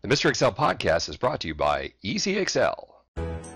The Mr. Excel podcast is brought to you by Easy Excel.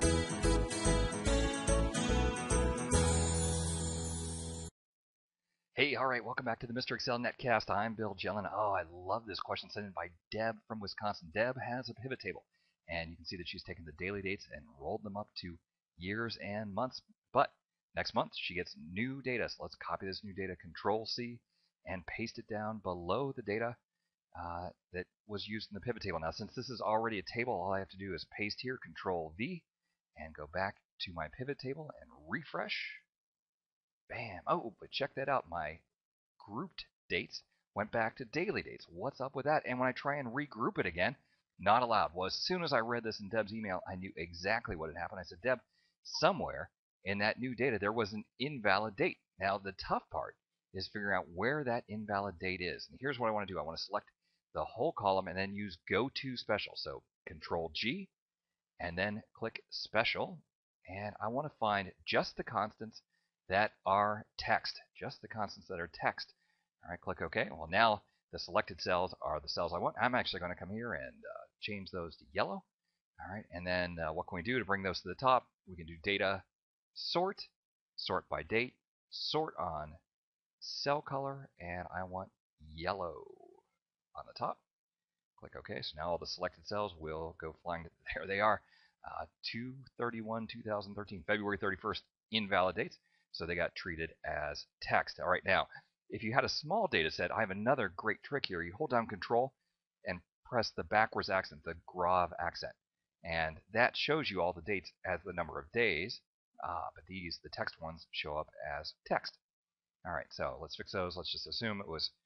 Hey, all right, welcome back to the Mr. Excel netcast. I'm Bill Jelen. Oh, I love this question sent in by Deb from Wisconsin. Deb has a pivot table, and you can see that she's taken the daily dates and rolled them up to years and months. But next month, she gets new data. So let's copy this new data, Ctrl-C, and paste it down below the data that was used in the pivot table. Now, since this is already a table, all I have to do is paste here, Control-V, and go back to my pivot table and refresh. Bam! Oh, but check that out. My grouped dates went back to daily dates. What's up with that? And when I try and regroup it again, not allowed. Well, as soon as I read this in Deb's email, I knew exactly what had happened. I said, Deb, somewhere in that new data, there was an invalid date. Now, the tough part is figuring out where that invalid date is. And here's what I want to do. I want to select the whole column and then use Go to Special. So Control G and then click Special. And I want to find just the constants that are text. Just the constants that are text. All right, click OK. Well, now the selected cells are the cells I want. I'm actually going to come here and change those to yellow. All right, and then what can we do to bring those to the top? We can do data sort, sort by date, sort on cell color, and I want yellow on the top. Click OK. So now all the selected cells will go flying. There they are. 2/31/2013, February 31st, invalid dates. So they got treated as text. All right, now, if you had a small data set, I have another great trick here. You hold down Control and press the backwards accent, the grav accent. And that shows you all the dates as the number of days. But the text ones, show up as text. All right, so let's fix those. Let's just assume it was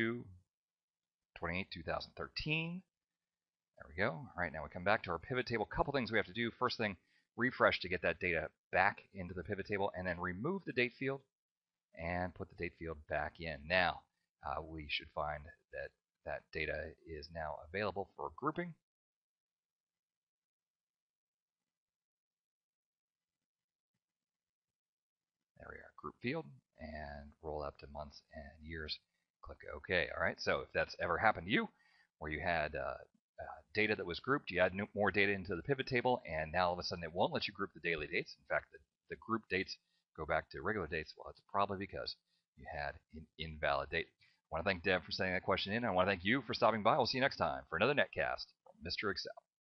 2/28/2013. There we go. All right, now we come back to our pivot table. A couple things we have to do. First thing, refresh to get that data back into the pivot table, and then remove the date field and put the date field back in. Now, we should find that that data is now available for grouping. There we are, group field, and roll up to months and years. Click OK. All right, so if that's ever happened to you, where you had data that was grouped, you add more data into the pivot table, and now all of a sudden it won't let you group the daily dates. In fact, the group dates go back to regular dates. Well, it's probably because you had an invalid date. I want to thank Deb for sending that question in. I want to thank you for stopping by. We'll see you next time for another netcast from Mr. Excel.